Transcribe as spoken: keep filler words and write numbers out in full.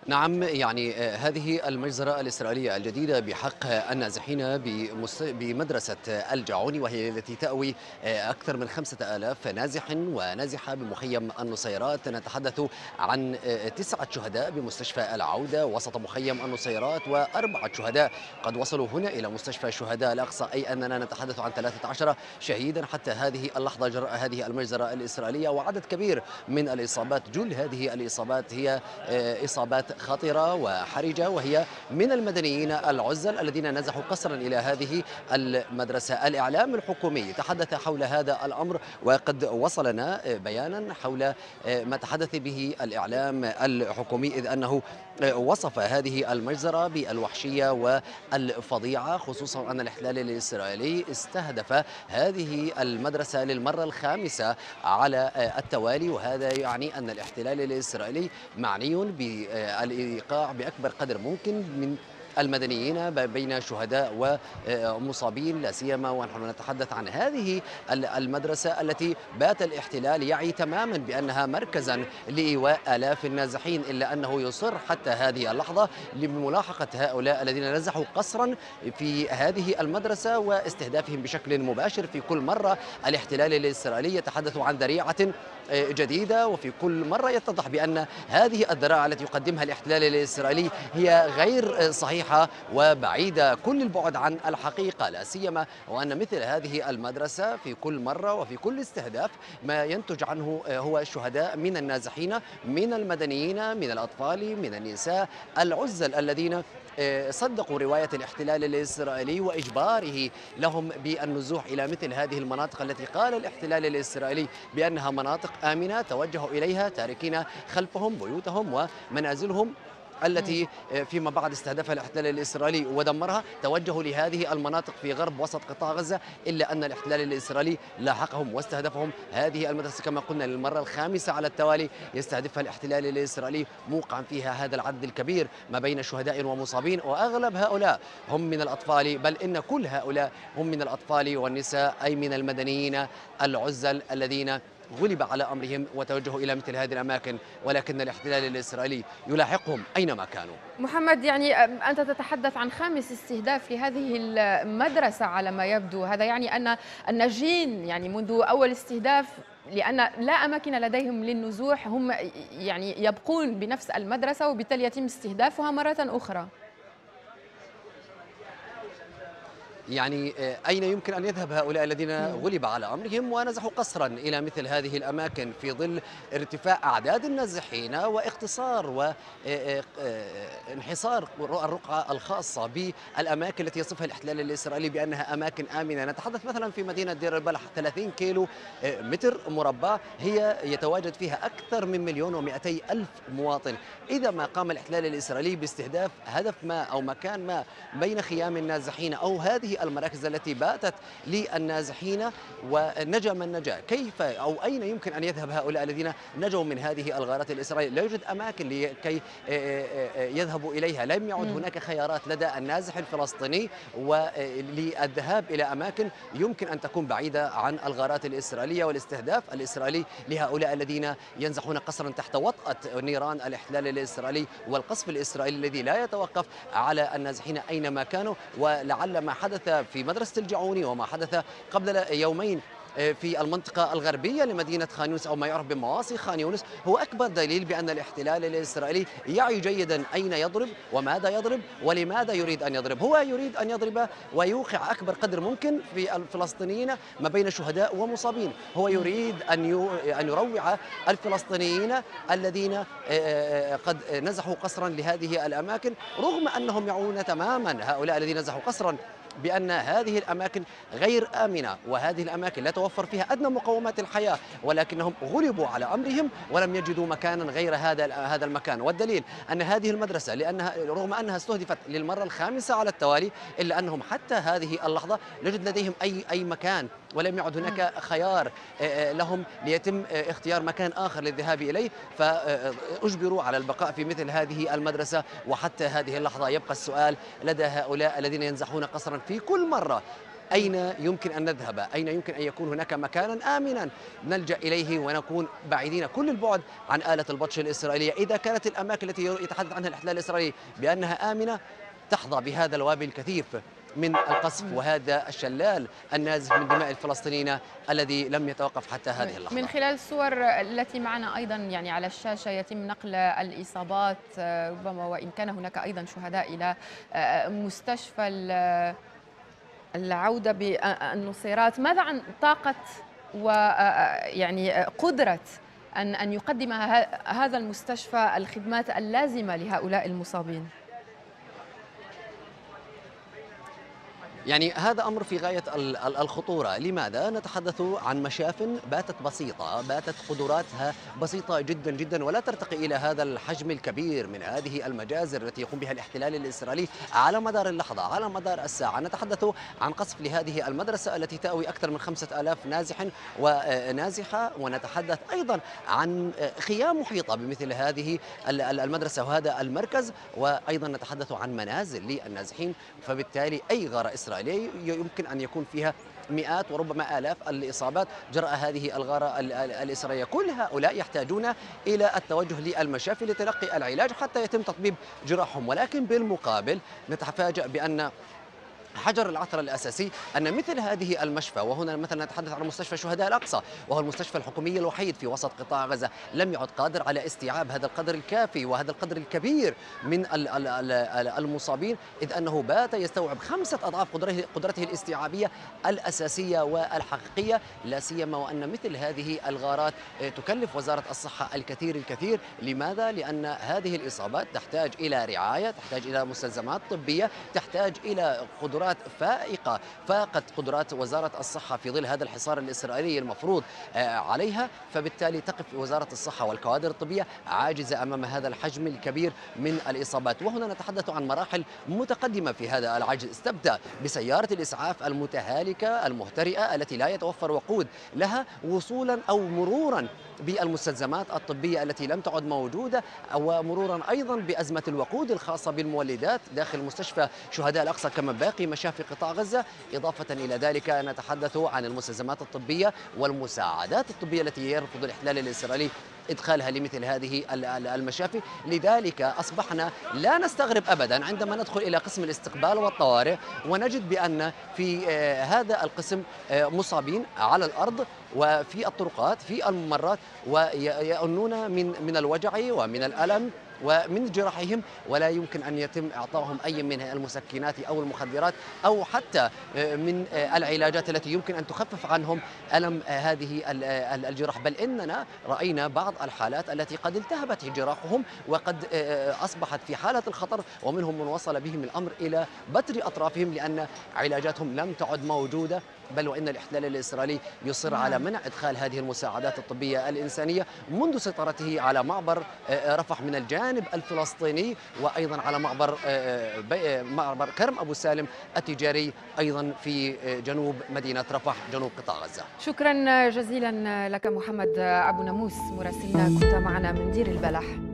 نعم، يعني آه، هذه المجزرة الإسرائيلية الجديدة بحق النازحين بمس- بمدرسة الجعوني، وهي التي تأوي آه، أكثر من خمسة آلاف نازح ونازحة بمخيم النصيرات. نتحدث عن آه، تسعة شهداء بمستشفى العودة وسط مخيم النصيرات، وأربعة شهداء قد وصلوا هنا إلى مستشفى شهداء الأقصى، أي أننا نتحدث عن ثلاثة عشر شهيدا حتى هذه اللحظة جراء هذه المجزرة الإسرائيلية، وعدد كبير من الإصابات. جل هذه الإصابات هي آه، إصابات خطرة وحرجة، وهي من المدنيين العزل الذين نزحوا قسرا إلى هذه المدرسة. الإعلام الحكومي تحدث حول هذا الأمر، وقد وصلنا بيانا حول ما تحدث به الإعلام الحكومي، إذ أنه وصف هذه المجزرة بالوحشية والفظيعة، خصوصا أن الاحتلال الإسرائيلي استهدف هذه المدرسة للمرة الخامسة على التوالي. وهذا يعني أن الاحتلال الإسرائيلي معني بالإيقاع بأكبر قدر ممكن من المدنيين بين شهداء ومصابين، لا سيما ونحن نتحدث عن هذه المدرسة التي بات الاحتلال يعي تماما بأنها مركزا لإيواء آلاف النازحين، إلا أنه يصر حتى هذه اللحظة لملاحقة هؤلاء الذين نزحوا قسرا في هذه المدرسة واستهدافهم بشكل مباشر. في كل مرة الاحتلال الإسرائيلي يتحدث عن ذريعة جديدة، وفي كل مرة يتضح بأن هذه الذرائع التي يقدمها الاحتلال الإسرائيلي هي غير صحيحة وبعيدة كل البعد عن الحقيقة، لا سيما وأن مثل هذه المدرسة في كل مرة وفي كل استهداف ما ينتج عنه هو الشهداء من النازحين، من المدنيين، من الأطفال، من النساء العزل الذين صدقوا رواية الاحتلال الإسرائيلي وإجباره لهم بالنزوح إلى مثل هذه المناطق التي قال الاحتلال الإسرائيلي بأنها مناطق آمنة، توجهوا إليها تاركين خلفهم بيوتهم ومنازلهم مم. التي فيما بعد استهدفها الاحتلال الإسرائيلي ودمرها. توجهوا لهذه المناطق في غرب وسط قطاع غزة، إلا أن الاحتلال الإسرائيلي لاحقهم واستهدفهم. هذه المدرسة كما قلنا للمرة الخامسة على التوالي يستهدفها الاحتلال الإسرائيلي، موقعا فيها هذا العدد الكبير ما بين شهداء ومصابين، وأغلب هؤلاء هم من الأطفال، بل إن كل هؤلاء هم من الأطفال والنساء، أي من المدنيين العزل الذين غلب على أمرهم وتوجهوا إلى مثل هذه الأماكن، ولكن الاحتلال الإسرائيلي يلاحقهم أينما كانوا. محمد، يعني أنت تتحدث عن خامس استهداف لهذه المدرسة على ما يبدو. هذا يعني أن الناجين يعني منذ أول استهداف، لأن لا أماكن لديهم للنزوح، هم يعني يبقون بنفس المدرسة وبالتالي يتم استهدافها مرة أخرى. يعني آه، أين يمكن أن يذهب هؤلاء الذين مم. غلب على أمرهم ونزحوا قسرا إلى مثل هذه الأماكن في ظل ارتفاع أعداد النازحين واختصار وانحصار الرقعة الخاصة بالأماكن التي يصفها الاحتلال الإسرائيلي بأنها أماكن آمنة؟ نتحدث مثلا في مدينة دير البلح ثلاثين كيلو آه، متر مربع، هي يتواجد فيها أكثر من مليون ومئتي ألف مواطن. إذا ما قام الاحتلال الإسرائيلي باستهداف هدف ما أو مكان ما بين خيام النازحين أو هذه المراكز التي باتت للنازحين ونجا من نجا، كيف أو أين يمكن أن يذهب هؤلاء الذين نجوا من هذه الغارات الإسرائيلية؟ لا يوجد أماكن لكي يذهبوا إليها، لم يعد مم. هناك خيارات لدى النازح الفلسطيني وللذهاب إلى أماكن يمكن أن تكون بعيدة عن الغارات الإسرائيلية والاستهداف الإسرائيلي لهؤلاء الذين ينزحون قسرا تحت وطأة نيران الاحتلال الإسرائيلي والقصف الإسرائيلي الذي لا يتوقف على النازحين أينما كانوا. ولعل ما حدث في مدرسة الجعوني وما حدث قبل يومين في المنطقة الغربية لمدينة خان يونس أو ما يعرف بمواصي خان يونس هو أكبر دليل بأن الاحتلال الإسرائيلي يعي جيدا أين يضرب وماذا يضرب ولماذا يريد أن يضرب. هو يريد أن يضرب ويوقع أكبر قدر ممكن في الفلسطينيين ما بين شهداء ومصابين. هو يريد أن أن يروع الفلسطينيين الذين قد نزحوا قسرا لهذه الأماكن، رغم أنهم يعون تماما هؤلاء الذين نزحوا قسرا بأن هذه الأماكن غير آمنة، وهذه الأماكن لا توفر فيها أدنى مقومات الحياة، ولكنهم غلبوا على أمرهم ولم يجدوا مكانا غير هذا هذا المكان. والدليل أن هذه المدرسة لأنها رغم أنها استهدفت للمرة الخامسة على التوالي، إلا أنهم حتى هذه اللحظة لا يوجد لديهم أي أي مكان، ولم يعد هناك خيار لهم ليتم اختيار مكان آخر للذهاب إليه، فأجبروا على البقاء في مثل هذه المدرسة. وحتى هذه اللحظة يبقى السؤال لدى هؤلاء الذين ينزحون قسرا في كل مرة أين يمكن أن نذهب؟ أين يمكن أن يكون هناك مكانا آمنا نلجأ إليه ونكون بعيدين كل البعد عن آلة البطش الإسرائيلية؟ إذا كانت الأماكن التي يتحدث عنها الاحتلال الإسرائيلي بأنها آمنة تحظى بهذا الوابل الكثيف من القصف وهذا الشلال النازف من دماء الفلسطينيين الذي لم يتوقف حتى هذه اللحظة. من خلال الصور التي معنا أيضا يعني على الشاشة يتم نقل الإصابات ربما وإن كان هناك أيضا شهداء إلى مستشفى العودة بالنصيرات. ماذا عن طاقة ويعني قدرة أن أن يقدم هذا المستشفى الخدمات اللازمة لهؤلاء المصابين؟ يعني هذا أمر في غاية الخطورة. لماذا؟ نتحدث عن مشاف باتت بسيطة، باتت قدراتها بسيطة جدا جدا ولا ترتقي إلى هذا الحجم الكبير من هذه المجازر التي يقوم بها الاحتلال الإسرائيلي على مدار اللحظة، على مدار الساعة. نتحدث عن قصف لهذه المدرسة التي تأوي أكثر من خمسة آلاف نازح ونازحة، ونتحدث أيضا عن خيام محيطة بمثل هذه المدرسة وهذا المركز، وأيضا نتحدث عن منازل للنازحين. فبالتالي أي غارة إسرائيلية يمكن أن يكون فيها مئات وربما آلاف الإصابات جراء هذه الغارة الإسرائيلية. كل هؤلاء يحتاجون إلى التوجه للمشافي لتلقي العلاج حتى يتم تطبيب جراحهم، ولكن بالمقابل نتفاجأ بأن حجر العثرة الأساسي أن مثل هذه المشفى، وهنا مثلا نتحدث عن مستشفى شهداء الأقصى وهو المستشفى الحكومي الوحيد في وسط قطاع غزة، لم يعد قادر على استيعاب هذا القدر الكافي وهذا القدر الكبير من المصابين، إذ أنه بات يستوعب خمسة أضعاف قدرته الاستيعابية الأساسية والحقيقية، لا سيما وأن مثل هذه الغارات تكلف وزارة الصحة الكثير الكثير. لماذا؟ لأن هذه الإصابات تحتاج إلى رعاية، تحتاج إلى مستلزمات طبية، تحتاج إلى قدرات فائقة فاقت قدرات وزارة الصحة في ظل هذا الحصار الإسرائيلي المفروض عليها. فبالتالي تقف وزارة الصحة والكوادر الطبية عاجزة أمام هذا الحجم الكبير من الإصابات. وهنا نتحدث عن مراحل متقدمة في هذا العجز، تبدأ بسيارة الإسعاف المتهالكة المهترئة التي لا يتوفر وقود لها، وصولا أو مرورا بالمستلزمات الطبية التي لم تعد موجودة، ومرورا أيضا بأزمة الوقود الخاصة بالمولدات داخل مستشفى شهداء الأقصى كما باقي مشافي قطاع غزة. إضافة إلى ذلك نتحدث عن المستلزمات الطبية والمساعدات الطبية التي يرفض الاحتلال الإسرائيلي إدخالها لمثل هذه المشافي. لذلك أصبحنا لا نستغرب أبدا عندما ندخل إلى قسم الاستقبال والطوارئ ونجد بأن في هذا القسم مصابين على الأرض وفي الطرقات في الممرات ويأنون من من الوجع ومن الألم ومن جراحهم، ولا يمكن أن يتم إعطائهم أي من المسكنات أو المخدرات أو حتى من العلاجات التي يمكن أن تخفف عنهم ألم هذه الجراح. بل إننا رأينا بعض الحالات التي قد التهبت جراحهم وقد أصبحت في حالة الخطر، ومنهم من وصل بهم الأمر إلى بتر أطرافهم لأن علاجاتهم لم تعد موجودة. بل وإن الاحتلال الإسرائيلي يصر على منع إدخال هذه المساعدات الطبية الإنسانية منذ سيطرته على معبر رفح من الجانب الفلسطيني، وأيضا على معبر معبر كرم أبو سالم التجاري أيضا في جنوب مدينة رفح جنوب قطاع غزة. شكرا جزيلا لك محمد أبو ناموس مراسلنا، كنت معنا من دير البلح.